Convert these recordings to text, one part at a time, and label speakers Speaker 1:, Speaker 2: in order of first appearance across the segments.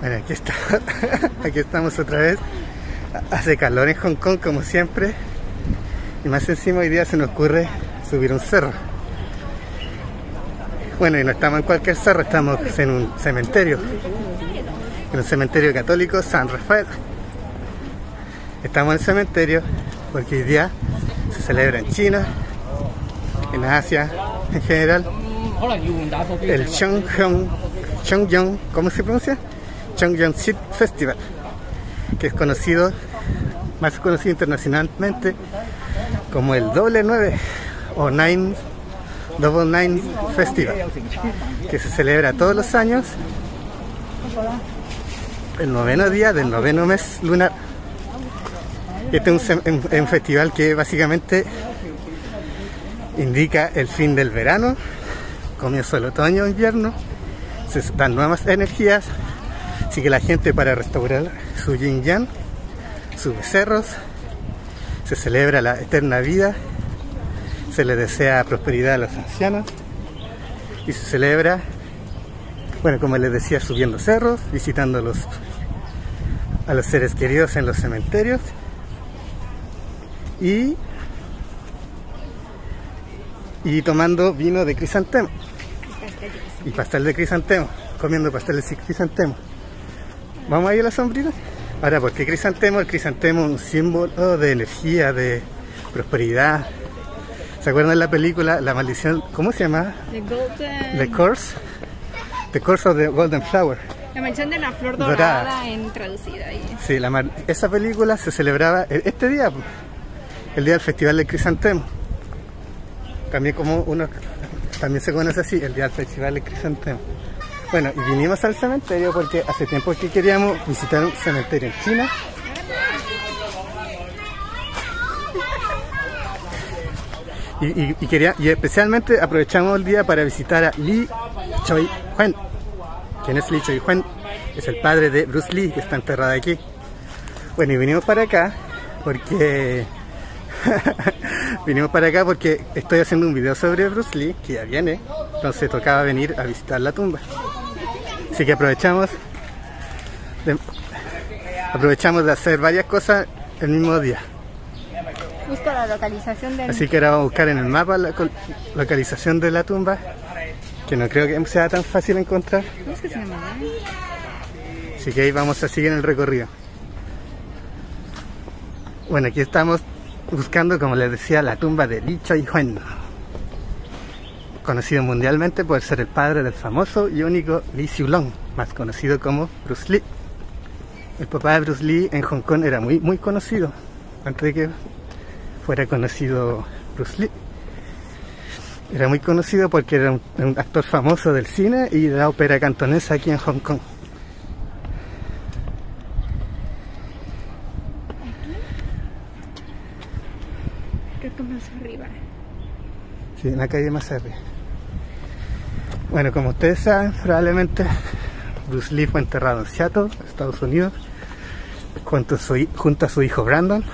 Speaker 1: Bueno, aquí está. Aquí estamos otra vez. Hace calor en Hong Kong como siempre. Y más encima hoy día se nos ocurre subir un cerro. Bueno, y no estamos en cualquier cerro, estamos en un cementerio. En un cementerio católico, San Rafael. Estamos en el cementerio porque hoy día se celebra en China, en Asia en general, el Chongyong, ¿cómo se pronuncia? Chongyong Festival, que es conocido, más conocido internacionalmente como el Doble 9 o Double Nine Festival, que se celebra todos los años el noveno día del noveno mes lunar. Este es un festival que básicamente indica el fin del verano, comienzo del otoño, invierno, se dan nuevas energías, así que la gente, para restaurar su yin yang, sus becerros, se celebra la eterna vida, se les desea prosperidad a los ancianos y se celebra, bueno, como les decía, subiendo cerros, visitando a los seres queridos en los cementerios y tomando vino de crisantemo y pastel de crisantemo, comiendo pastel de crisantemo. ¿Vamos a ir a la sombrita? Ahora, ¿por qué crisantemo? El crisantemo es un símbolo de energía, de prosperidad. ¿Se acuerdan de la película La Maldición? ¿Cómo se llama? The Curse of the Golden Flower.
Speaker 2: La Maldición de la Flor Dorada en traducida ahí.
Speaker 1: Sí, esa película se celebraba este día, el día del Festival del Crisantemo. También también se conoce así, el día del Festival del Crisantemo. Bueno, y vinimos al cementerio porque hace tiempo que queríamos visitar un cementerio en China. Y especialmente aprovechamos el día para visitar a Lee Choi-huen. ¿Quién es Lee Choi-huen? Es el padre de Bruce Lee, que está enterrado aquí. Bueno, y vinimos para acá porque estoy haciendo un video sobre Bruce Lee, que ya viene, entonces tocaba venir a visitar la tumba. Así que aprovechamos de hacer varias cosas el mismo día.
Speaker 2: Busca la localización del...
Speaker 1: Así que ahora vamos a buscar en el mapa la localización de la tumba, que no creo que sea tan fácil encontrar.
Speaker 2: ¿Cómo es que se llama?
Speaker 1: Así que ahí vamos a seguir en el recorrido. Bueno, aquí estamos buscando, como les decía, la tumba de Lee Choi-huen, conocido mundialmente por ser el padre del famoso y único Lee Hsien-loong, más conocido como Bruce Lee. El papá de Bruce Lee en Hong Kong era muy conocido, antes de que fuera conocido Bruce Lee. Era muy conocido porque era un actor famoso del cine y de la ópera cantonesa aquí en Hong Kong.
Speaker 2: Creo que más arriba.
Speaker 1: Sí, en la calle más arriba. Bueno, como ustedes saben, probablemente Bruce Lee fue enterrado en Seattle, Estados Unidos, junto a su hijo Brandon.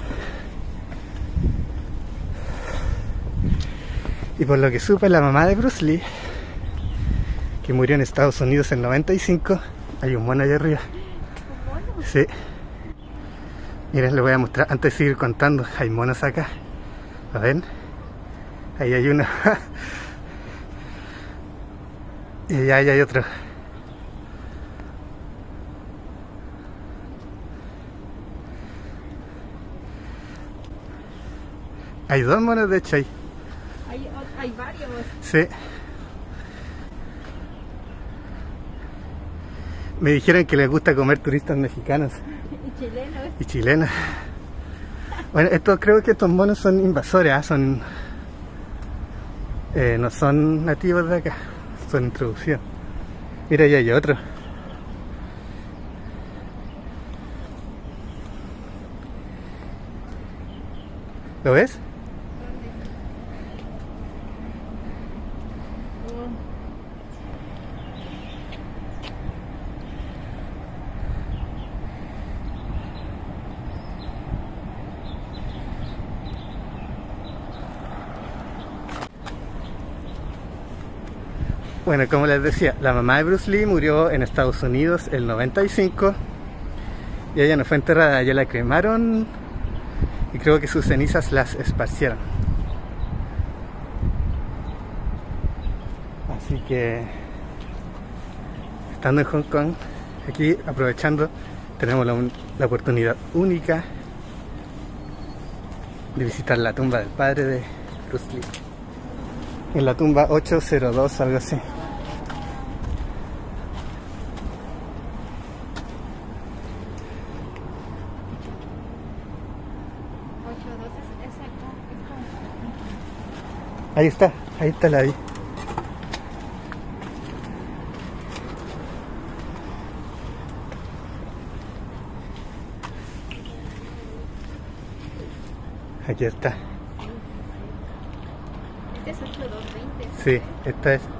Speaker 1: Y por lo que supe, la mamá de Bruce Lee, que murió en Estados Unidos en 95, hay un mono allá arriba. Sí. Miren, les voy a mostrar, antes de seguir contando, hay monos acá. ¿Lo ven? Ahí hay uno. Y allá hay otro. Hay dos monos, de hecho, ahí.
Speaker 2: Hay varios.
Speaker 1: Sí. Me dijeron que les gusta comer turistas mexicanos.
Speaker 2: Y chilenos.
Speaker 1: Y chilenos. Bueno, creo que estos monos son invasores, no son nativos de acá, son introducidos. Mira, ya hay otro. ¿Lo ves? Bueno, como les decía, la mamá de Bruce Lee murió en Estados Unidos el 95 y ella no fue enterrada, ella la cremaron y creo que sus cenizas las esparcieron. Así que, estando en Hong Kong, aquí aprovechando, tenemos la oportunidad única de visitar la tumba del padre de Bruce Lee. En la tumba 802, algo así. Ahí está la vi. Aquí está.
Speaker 2: Este es 8220.
Speaker 1: Sí, esta es.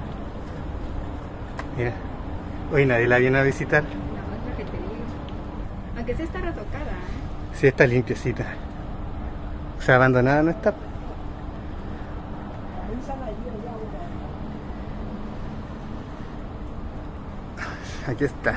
Speaker 1: Mira. Hoy nadie la viene a visitar.
Speaker 2: No, es lo que te digo. Aunque sí está retocada, ¿eh?
Speaker 1: Sí, está limpiecita. O sea, abandonada no está. Aquí está.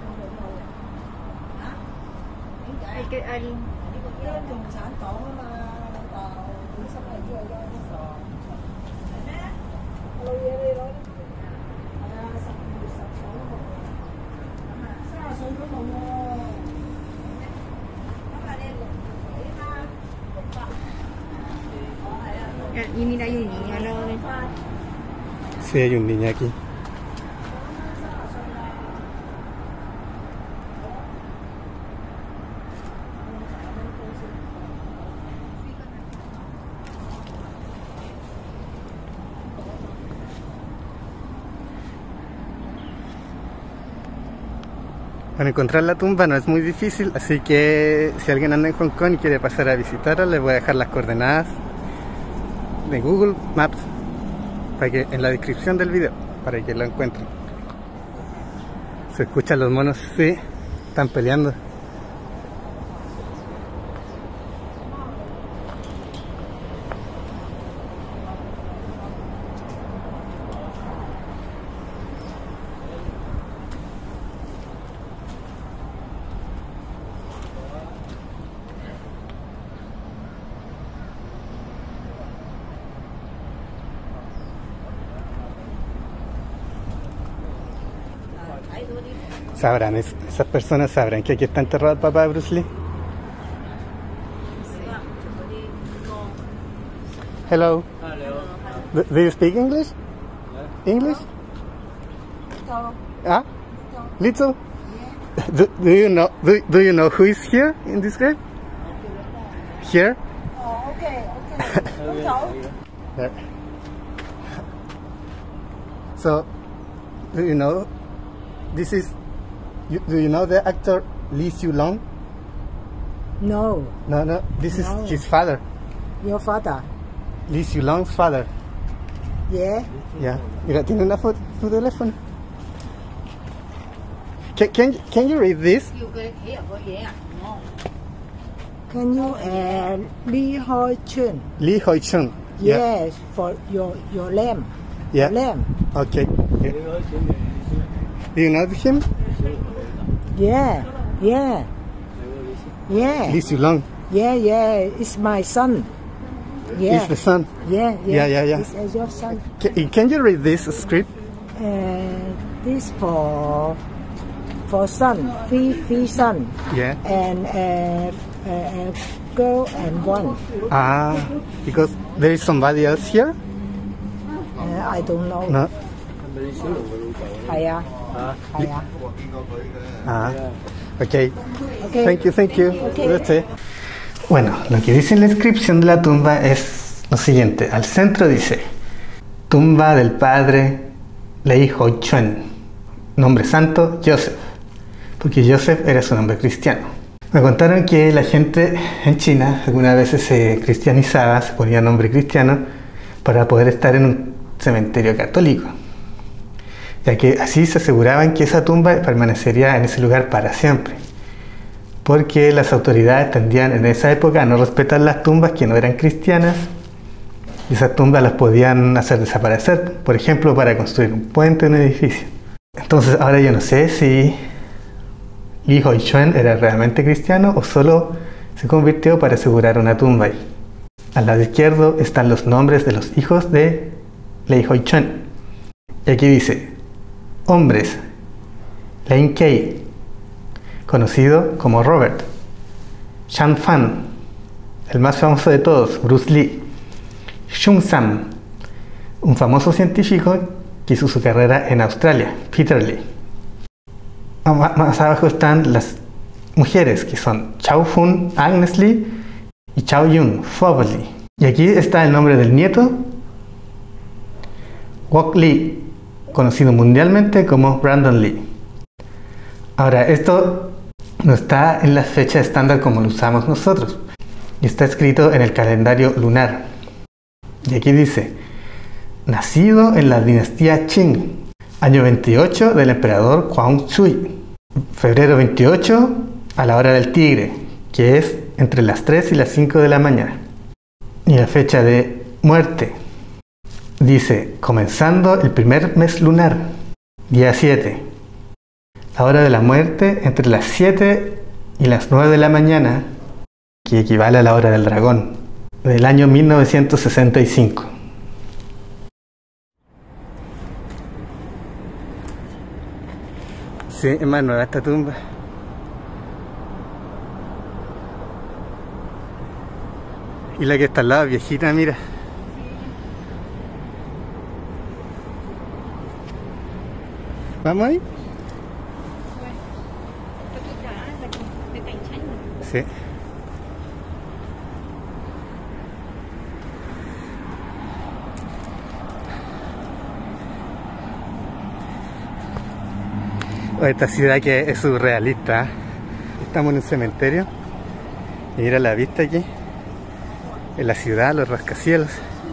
Speaker 2: Y mira, hay un niño al lado de...
Speaker 1: Sí, hay un niño aquí. Bueno, encontrar la tumba no es muy difícil, así que si alguien anda en Hong Kong y quiere pasar a visitarla, les voy a dejar las coordenadas de Google Maps en la descripción del video, para que lo encuentren. Se escuchan los monos, sí, están peleando. Sabrán, esas personas sabrán que aquí está enterrado el papá de Bruce Lee. Hello. Do you speak English? English? Ah? Little? Do you know who is here in this grave? Here?
Speaker 3: Oh, okay.
Speaker 1: There. So, do you know? This is. Do you know the actor Lee Hsien Loong?
Speaker 3: No.
Speaker 1: No. This is
Speaker 3: No.
Speaker 1: his father.
Speaker 3: Your father?
Speaker 1: Lee Hsien Loong's father.
Speaker 3: Yeah.
Speaker 1: Yeah. Mira, tiene una foto en su teléfono. Can you read this?
Speaker 3: Can you Lee Hoi Chun?
Speaker 1: Lee Hoi Chun. Yeah.
Speaker 3: Yes, for your lamb.
Speaker 1: Yeah.
Speaker 3: Lamb.
Speaker 1: Okay. Yeah. Do you know him?
Speaker 3: Yeah.
Speaker 1: Lee Hsien Loong.
Speaker 3: Yeah. It's my son. Yeah.
Speaker 1: Is the son.
Speaker 3: Yeah.
Speaker 1: Yeah.
Speaker 3: It's your son.
Speaker 1: Can you read this script?
Speaker 3: This for son. Three son.
Speaker 1: Yeah.
Speaker 3: And girl and one.
Speaker 1: Because there is somebody else here?
Speaker 3: I don't know.
Speaker 1: No.
Speaker 3: Hiya.
Speaker 1: Okay.
Speaker 3: Okay.
Speaker 1: Thank you.
Speaker 3: Okay.
Speaker 1: That's it. Bueno, lo que dice en la inscripción de la tumba es lo siguiente. Al centro dice: tumba del padre Lee Hoi Chun, nombre santo Joseph, porque Joseph era su nombre cristiano. Me contaron que la gente en China algunas veces se cristianizaba, se ponía nombre cristiano para poder estar en un cementerio católico, ya que así se aseguraban que esa tumba permanecería en ese lugar para siempre, porque las autoridades tendían en esa época a no respetar las tumbas que no eran cristianas Y esas tumbas las podían hacer desaparecer, por ejemplo, para construir un puente o un edificio. Entonces ahora yo no sé si Li Hoi-chuen era realmente cristiano o solo se convirtió para asegurar una tumba ahí. Al lado izquierdo están los nombres de los hijos de Li Hoi-chuen. Y aquí dice, hombres, Lin Kei, conocido como Robert, Chan Fan, el más famoso de todos, Bruce Lee, Shun Sam, un famoso científico que hizo su carrera en Australia, Peter Lee. Más abajo están las mujeres, que son Chao Fun, Agnes Lee, y Chao Yun, Phoebe Lee. Y aquí está el nombre del nieto, Wok Lee, conocido mundialmente como Brandon Lee. Ahora, esto no está en la fecha estándar como lo usamos nosotros, y está escrito en el calendario lunar. Y aquí dice, nacido en la dinastía Qing, año 28 del emperador Huang Zhui, febrero 28 a la hora del tigre, que es entre las 3 y las 5 de la mañana. Y la fecha de muerte dice, comenzando el primer mes lunar, día 7. La hora de la muerte entre las 7 y las 9 de la mañana, que equivale a la hora del dragón, del año 1965. Sí, es más nueva esta tumba. Y la que está al lado, viejita, mira. ¿Vamos ahí? Sí. Esta ciudad que es surrealista. Estamos en un cementerio. Y mira la vista aquí. En la ciudad, los rascacielos.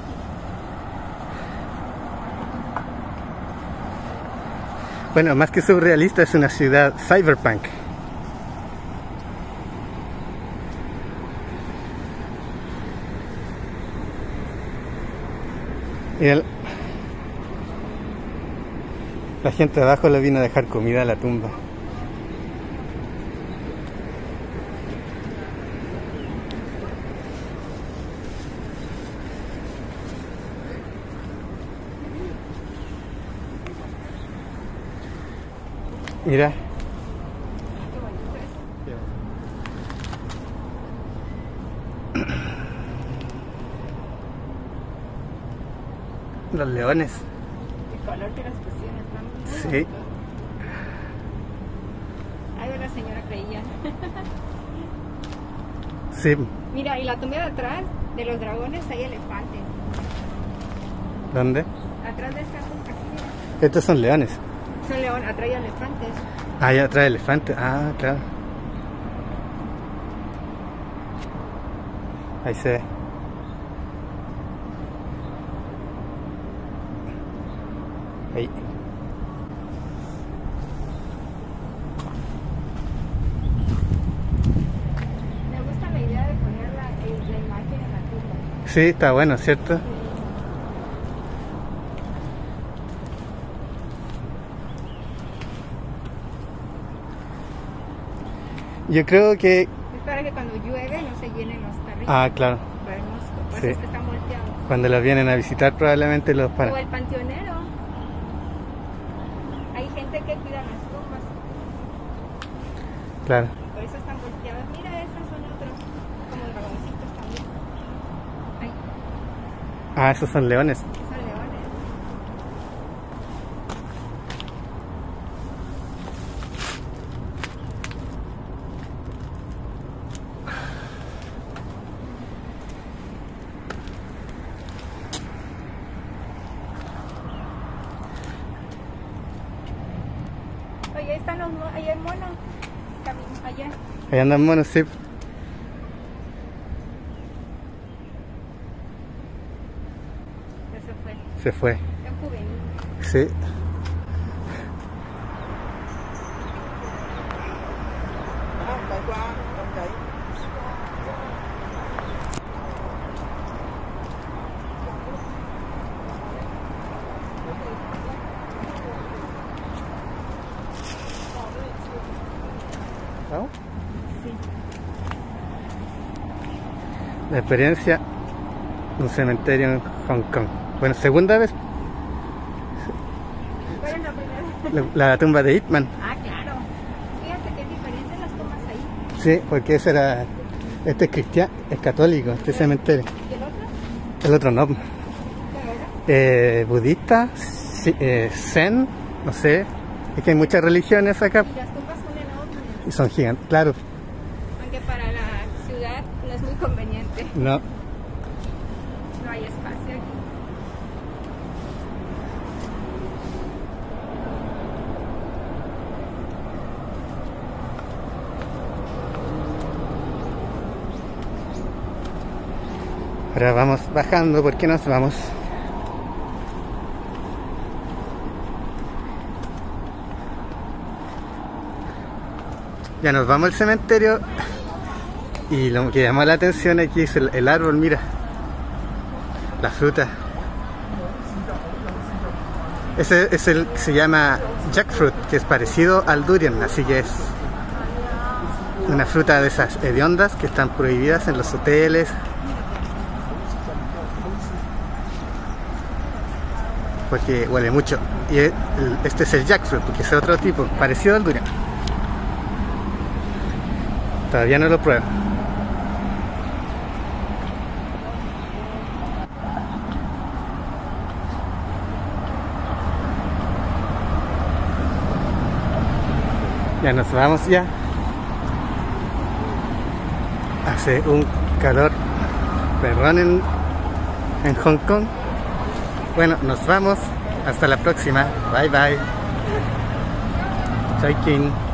Speaker 1: Bueno, más que surrealista, es una ciudad cyberpunk. Y la gente de abajo le vino a dejar comida a la tumba. Mira. Los leones.
Speaker 2: El color que las pusieron está muy
Speaker 1: Sí.
Speaker 2: bonito. Ay, la señora creía.
Speaker 1: Sí.
Speaker 2: Mira, y la tumba de atrás de los dragones hay elefantes.
Speaker 1: ¿Dónde?
Speaker 2: Atrás de esta tumba.
Speaker 1: Estos son leones.
Speaker 2: Son león, atrás hay elefantes.
Speaker 1: Ah, ya trae elefante. Ah, claro. Ahí se ve. Ahí.
Speaker 2: Me gusta la idea de poner la imagen en la tumba.
Speaker 1: Sí, está bueno, ¿cierto? Yo creo que...
Speaker 2: Es para que cuando llueve no se llenen los carritos.
Speaker 1: Ah, claro.
Speaker 2: Por
Speaker 1: Sí.
Speaker 2: eso es que están volteados.
Speaker 1: Cuando los vienen a visitar probablemente los
Speaker 2: O
Speaker 1: paran.
Speaker 2: el panteonero. Hay gente que cuida las tumbas.
Speaker 1: Claro.
Speaker 2: Por eso están volteadas. Mira, estos son otros. Como dragoncitos también. Ay,
Speaker 1: Ah, esos son leones.
Speaker 2: son leones. Oye, ahí están los monos. Ahí hay monos. Allá.
Speaker 1: Ahí andan monos, sí.
Speaker 2: Eso fue.
Speaker 1: Se fue.
Speaker 2: Es juvenil.
Speaker 1: Sí. pasado?
Speaker 2: Sí.
Speaker 1: La experiencia de un cementerio en Hong Kong. Bueno, segunda vez.
Speaker 2: ¿Cuál es la primera?
Speaker 1: La tumba de Ip Man.
Speaker 2: Ah, claro. Fíjate que es diferente las tomas ahí.
Speaker 1: Sí, porque ese era. Este es cristiano, es católico, este cementerio.
Speaker 2: ¿Y el otro?
Speaker 1: El otro no.
Speaker 2: ¿Cómo era?
Speaker 1: Budista, zen, no sé. Es que hay muchas religiones acá.
Speaker 2: Y las tumbas son enormes.
Speaker 1: Y son gigantes, claro.
Speaker 2: Aunque para la ciudad no es muy conveniente.
Speaker 1: No.
Speaker 2: No hay espacio aquí.
Speaker 1: Ahora vamos bajando, ¿por qué nos vamos? Ya nos vamos al cementerio y lo que llama la atención aquí es el árbol, mira, la fruta. Ese es el que se llama jackfruit, que es parecido al durian, así que es una fruta de esas hediondas que están prohibidas en los hoteles. Porque huele mucho. Y este es el jackfruit, porque es otro tipo, parecido al durian. Todavía no lo pruebo. Ya nos vamos ya. Hace un calor perrón en Hong Kong. Bueno, nos vamos. Hasta la próxima. Bye bye. Chai King.